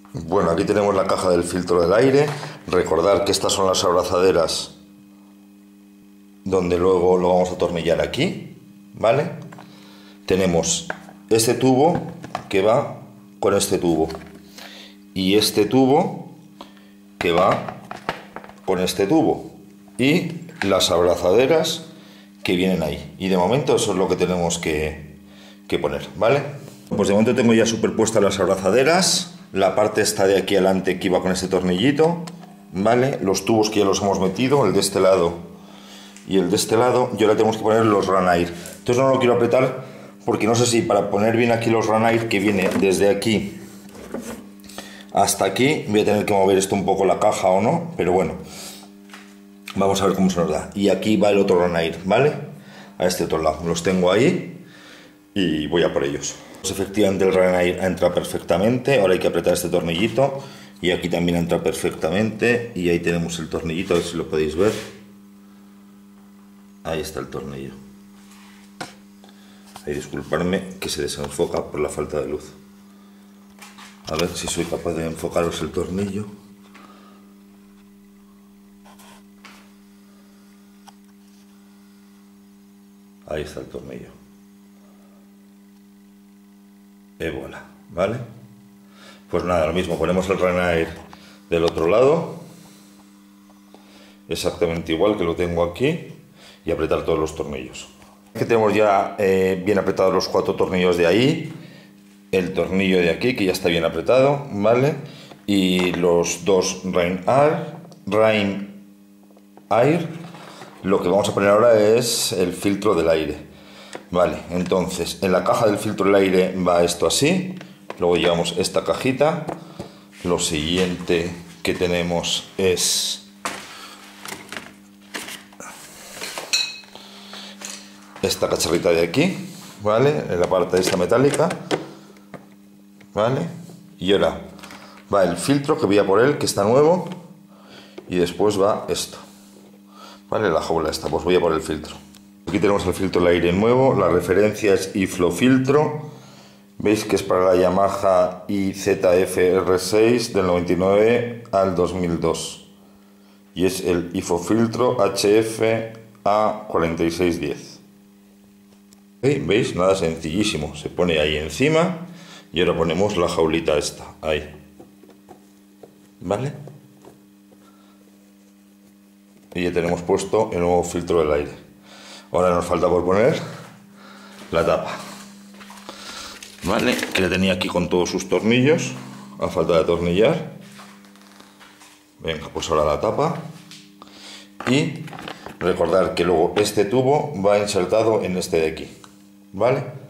Bueno, aquí tenemos la caja del filtro del aire. Recordar que estas son las abrazaderas donde luego lo vamos a atornillar aquí, ¿vale? Tenemos este tubo que va con este tubo y este tubo que va con este tubo y las abrazaderas que vienen ahí. Y de momento eso es lo que tenemos que poner, ¿vale? Pues de momento tengo ya superpuestas las abrazaderas, la parte esta de aquí adelante que iba con este tornillito, ¿vale? Los tubos que ya los hemos metido, el de este lado y el de este lado, y ahora tenemos que poner los run air. Entonces no lo quiero apretar porque no sé si para poner bien aquí los run air, que viene desde aquí hasta aquí, voy a tener que mover esto un poco la caja o no, pero bueno, vamos a ver cómo se nos da. Y aquí va el otro run air, ¿vale? A este otro lado, los tengo ahí y voy a por ellos. Pues efectivamente el run air ha entrado perfectamente, ahora hay que apretar este tornillito y aquí también ha entrado perfectamente y ahí tenemos el tornillito, a ver si lo podéis ver. Ahí está el tornillo. Ahí disculparme que se desenfoca por la falta de luz. A ver si soy capaz de enfocaros el tornillo. Ahí está el tornillo. Y voilà, ¿vale? Pues nada, lo mismo, ponemos el run air del otro lado. Exactamente igual que lo tengo aquí. Y apretar todos los tornillos. Aquí tenemos ya bien apretados los 4 tornillos de ahí. El tornillo de aquí que ya está bien apretado, ¿vale? Y los 2 run air. Lo que vamos a poner ahora es el filtro del aire, vale. Entonces en la caja del filtro del aire va esto así, luego llevamos esta cajita. Lo siguiente que tenemos es esta cacharrita de aquí, ¿vale? En la parte esta metálica, ¿vale? Y ahora va el filtro, que voy a por él, que está nuevo, y después va esto, ¿vale? La jaula esta, pues voy a por el filtro. Aquí tenemos el filtro del aire nuevo, la referencia es iFlowFiltro, veis que es para la Yamaha IZF-R6 del 99 al 2002, y es el iFlowFiltro HF A4610. ¿Veis? Nada, sencillísimo. Se pone ahí encima y ahora ponemos la jaulita esta, ahí. ¿Vale? Y ya tenemos puesto el nuevo filtro del aire. Ahora nos falta por poner la tapa. ¿Vale? Que la tenía aquí con todos sus tornillos. A falta de atornillar. Venga, pues ahora la tapa. Y recordar que luego este tubo va insertado en este de aquí. ¿Vale?